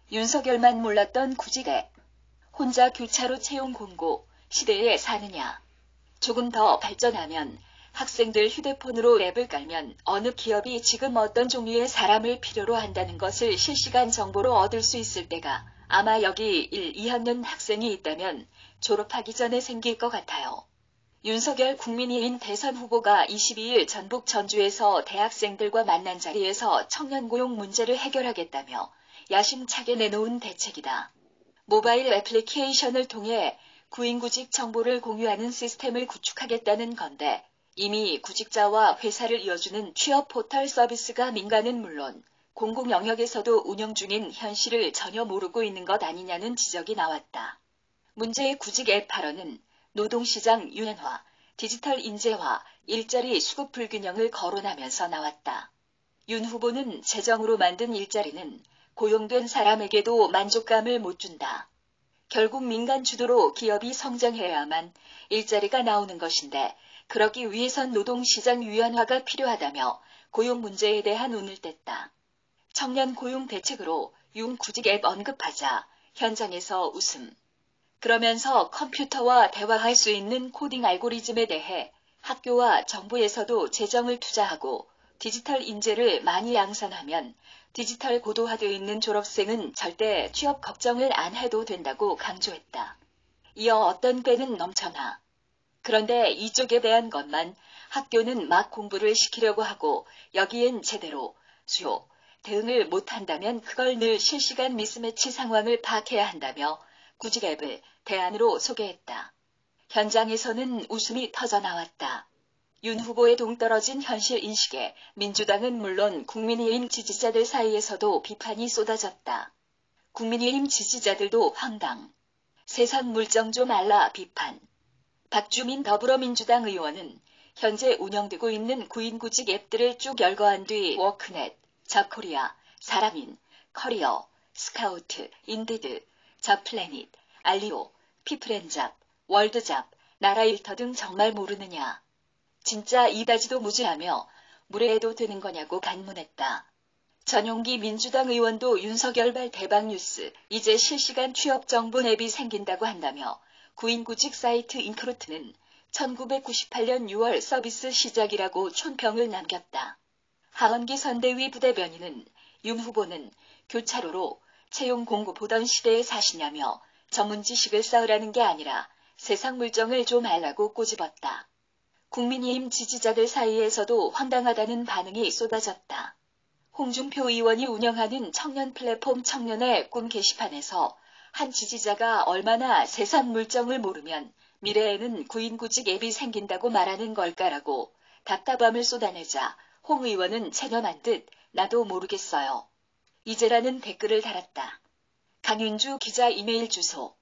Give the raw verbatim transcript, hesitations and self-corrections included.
윤석열만 몰랐던 구직애. 혼자 교차로 채용 공고, 시대에 사느냐. 조금 더 발전하면 학생들 휴대폰으로 앱을 깔면 어느 기업이 지금 어떤 종류의 사람을 필요로 한다는 것을 실시간 정보로 얻을 수 있을 때가 아마 여기 일, 이 학년 학생이 있다면 졸업하기 전에 생길 것 같아요. 윤석열 국민의힘 대선 후보가 이십이일 전북 전주에서 대학생들과 만난 자리에서 청년 고용 문제를 해결하겠다며 야심차게 내놓은 대책이다. 모바일 애플리케이션을 통해 구인구직 정보를 공유하는 시스템을 구축하겠다는 건데 이미 구직자와 회사를 이어주는 취업 포털 서비스가 민간은 물론 공공 영역에서도 운영 중인 현실을 전혀 모르고 있는 것 아니냐는 지적이 나왔다. 문제의 구직 앱 발언은 노동시장 유연화, 디지털 인재화, 일자리 수급 불균형을 거론하면서 나왔다. 윤 후보는 재정으로 만든 일자리는 고용된 사람에게도 만족감을 못 준다. 결국 민간 주도로 기업이 성장해야만 일자리가 나오는 것인데 그러기 위해선 노동시장 유연화가 필요하다며 고용 문제에 대한 운을 뗐다. 청년 고용 대책으로 윤 구직 앱 언급하자 현장에서 웃음. 그러면서 컴퓨터와 대화할 수 있는 코딩 알고리즘에 대해 학교와 정부에서도 재정을 투자하고 디지털 인재를 많이 양산하면 디지털 고도화되어 있는 졸업생은 절대 취업 걱정을 안 해도 된다고 강조했다. 이어 어떤 꾀는 넘쳐나. 그런데 이쪽에 대한 것만 학교는 막 공부를 시키려고 하고 여기엔 제대로 수요, 대응을 못한다면 그걸 늘 실시간 미스매치 상황을 파악해야 한다며 구직 앱을 대안으로 소개했다. 현장에서는 웃음이 터져나왔다. 윤 후보의 동떨어진 현실 인식에 민주당은 물론 국민의힘 지지자들 사이에서도 비판이 쏟아졌다. 국민의힘 지지자들도 황당. 세상 물정 좀 알라 비판. 박주민 더불어민주당 의원은 현재 운영되고 있는 구인구직 앱들을 쭉 열거한 뒤 워크넷, 잡코리아, 사람인, 커리어, 스카우트, 인디드, 잡플래닛, 알리오, 피플앤잡, 월드잡, 나라일터 등 정말 모르느냐. 진짜 이다지도 무지하며 무례해도 되는 거냐고 간문했다. 전용기 민주당 의원도 윤석열발 대박뉴스, 이제 실시간 취업 정보 앱이 생긴다고 한다며 구인구직 사이트 인크루트는 천구백구십팔년 유월 서비스 시작이라고 촌평을 남겼다. 하원기 선대위 부대변인은 윤 후보는 교차로로 채용 공고 보던 시대에 사시냐며 전문 지식을 쌓으라는 게 아니라 세상 물정을 좀 알라고 꼬집었다. 국민의힘 지지자들 사이에서도 황당하다는 반응이 쏟아졌다. 홍준표 의원이 운영하는 청년 플랫폼 청년의 꿈 게시판에서 한 지지자가 얼마나 세상 물정을 모르면 미래에는 구인구직 앱이 생긴다고 말하는 걸까라고 답답함을 쏟아내자 홍 의원은 체념한 듯 나도 모르겠어요. 이제라는 댓글을 달았다. 강윤주 기자 이메일 주소